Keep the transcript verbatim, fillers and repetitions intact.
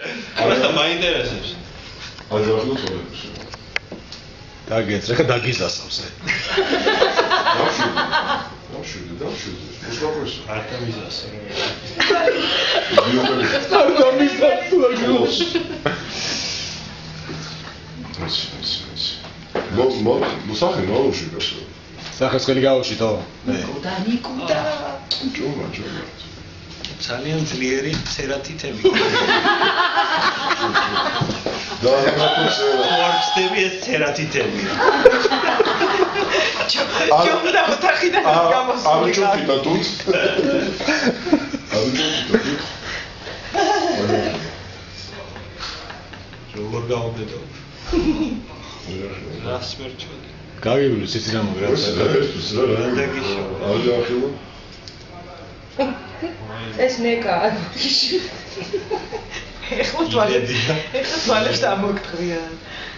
просто მაინტერესებს. აჯანყდა წოლებს. დაგეც, რა დაგიზასავს ე. დავშვიდი. დავშვიდი, დავშვიდი. უსწავლეს. არ დამიზას. არ დამიზას აგლოს. ეს ეს ეს. მო მო მოსახე ნაუში გასო. სახესხელი გაუშვით ო. მე. კუდა ნიკუდა. ჯომა ჯომა. ძალიან ძლიერი ცერატიტები. და რატოსე ვარცდები ეს ცერატიტები. ჯომდა ოთახიდან გამოსული. ამიჩოთი და თუნდ. ამიჩოთი. როგორ გავდედო? რას მერჩოდი? გავივლი სიცი გამოგრაცა. დაგიშო. აჯანყდა. ეს ნეკა. ეხლა თვალებს ეხლა თვალებს ამოგთხრიან.